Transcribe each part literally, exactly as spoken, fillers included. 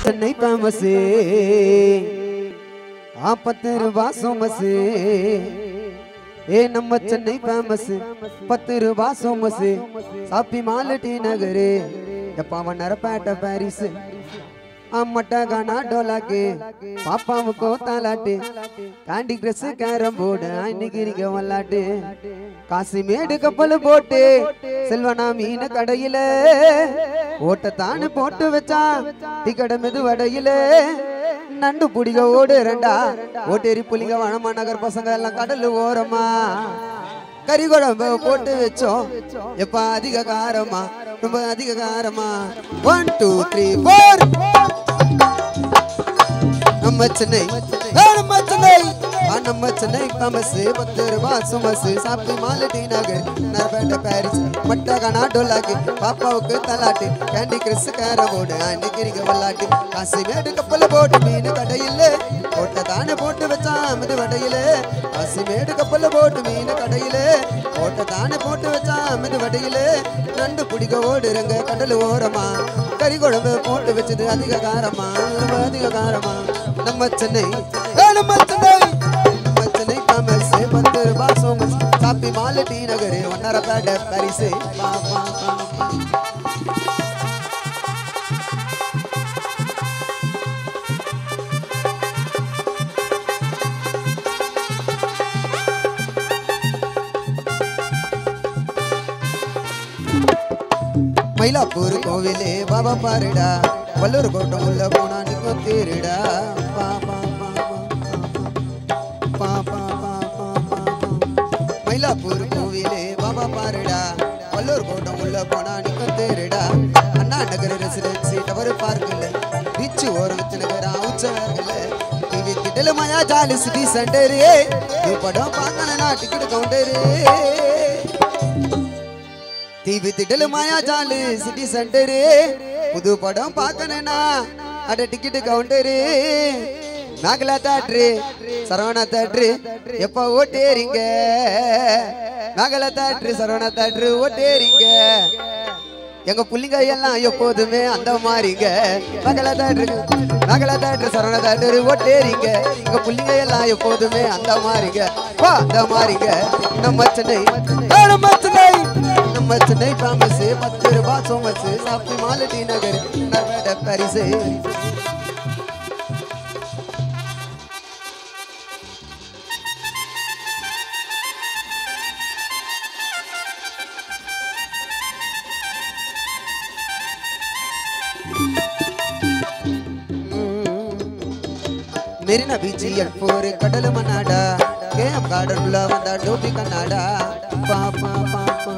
चेन्नई फेमसे आ पत्तर बासों मसे ए नम चेन्नई फेमस पत्तर बासों मसे सापी मालटी नगरे पावन पैट पैरिस मट्टा गाना डोला के पापा को तालाटे कैंडी क्रश कैरम बोर्ड गिरी वल्लाटे काशीमेड कपल बोटे सेल्वना मीन कड़इल ओट तान पोट वचा टिकट मेदु वड़इल नंडु पुडिग ओडुरंडा ओटेरी पुलिग वणमा नगर पसंग एल्लाम कडल ओरमा करी कुழம்பு போட்டு வெச்சோம் எப்ப அதிக காரமா ரொம்ப அதிக காரமா one two three four நம்ம சென்னை நம்ம சென்னை நம்ம சென்னை फेमस पत्तर बासों मसे सापी मालटी नगर नरपेट पैरिस मट्टा गाना डोला के पापा के तलाटे कैंडी क्रश कैरम बोर्ड गिरी वल्लाटे काशीमेड कपल बोट मीन कड़इल ओट तान पोट वचा मेदु वड़इल काशीमेड कपल बोट मीन कड़इल ओट तान पोट वचा मेदु वड़इल नंडु पुडिग ओडुरंग कडल ओरमा करी कुழம்பு போட்டு வெச்சது அதிக காரமா அதிக காரமா நம்ம சென்னை நம்ம சென்னை நம்ம சென்னை फेमस पत्तर बासों मसे सापी मालटी नगरे वन्नर पैट पैरिस मईलापुर कोविले बाबा पारडा वल्लूर कोट मुल्ल पोना निको तीरडा पापा पापा मईलापुर कोविले बाबा पारडा वल्लूर कोट मुल्ल पोना निको तीरडा अन्ना नगर रेसिडेंसी टवर पार्कले बीच और नगर उच्चवर्गले टीवी किडल माया जाली सिटी सेंटर ये पड़ो पाकन ना टिकट काउंटर टीवी तिडल माया जाल सिटी सेंटर पुदु पड़म पाकना अटे टिकट काउंटर नागला थिएटर सरवण थिएटर एप्प ओटेरिंग नागला थिएटर सरवण थिएटर ओटेरिंग எங்க புள்ளிங்க எல்லாம் எப்போதுமே அந்த மாரிங்க நகல தியேட்டர் நகல தியேட்டர் சரவண தியேட்டர் ஓட்டேரிங்க எங்க புள்ளிங்க எல்லாம் எப்போதுமே அந்த மாரிங்க வா அந்த மாரிங்க நம்ம சென்னை நம்ம சென்னை நம்ம சென்னை फेमस पत्तर बासों मसे सापी मालटी नगर नरपेट पैरिस मेरीना बीच एयरपोर्ट कडल मनाडा केएम गार्डन ला वंदा डोबी कनाडा पापा पापा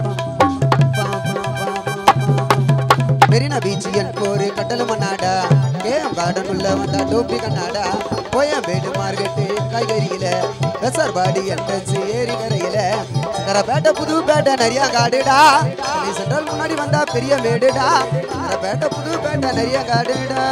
मेरीना बीच एयरपोर्ट कडल मनाडा केएम गार्डन ला वंदा डोबी कनाडा कोयंबेड मार्केट काईगरियिल रसरबाडी एंट्रेंस ஏரி கரையில நரபேட்ட புதுப்பேட்ட நிறைய காடுடா நீ சென்ட்ரல் முன்னாடி வந்தா பெரிய மேடுடா நரபேட்ட புதுப்பேட்ட நிறைய காடுடா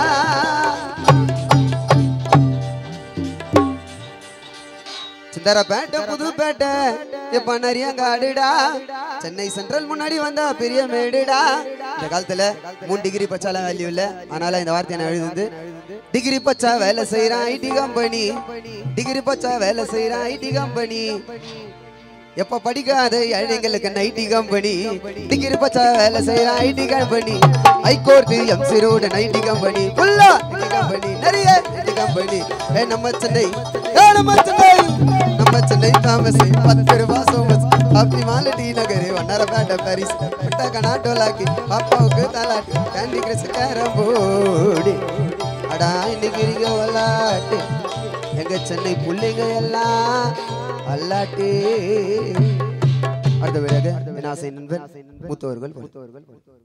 சிந்தரபேட்ட புதுப்பேட்ட எப்ப நிறைய காடுடா சென்னை சென்ட்ரல் முன்னாடி வந்தா பெரிய மேடுடா இந்த காலத்துல மூணு டிகிரி பச்சால வேல்யூ இல்ல அதனால இந்த வார்த்தையை நான் எழுதுந்து டிகிரி பச்சா வேலை செய்யறான் ஐடி கம்பெனி டிகிரி பச்சா வேலை செய்யறான் ஐடி கம்பெனி எப்ப படிக்காத ஏழைங்களுக்கு நைட்டி கம்பெனி டிகிரி பச்சா வேலை செய்யறான் IT company high court MC road நைட்டி கம்பெனி ஃபுல்லா ஐடி கம்பெனி நிறைய ஐடி கம்பெனி ஏ நம்ம சென்னை ஏ நம்ம சென்னை நம்ம சென்னை फेमस पत्तर बासों मसे सापी मालटी नगर वन्नर पैट पैरिस मट्टा गाना डोला के पापा के तलाटे कैंडी क्रश कैरम बोर्ड अड़ा गिरी वल्लाटे எங்க சென்னை புள்ளைங்க எல்லாம் அல்லாட்டே அடுத்த வேளையாக வினாசை நண்பன் மூத்தவர்கள்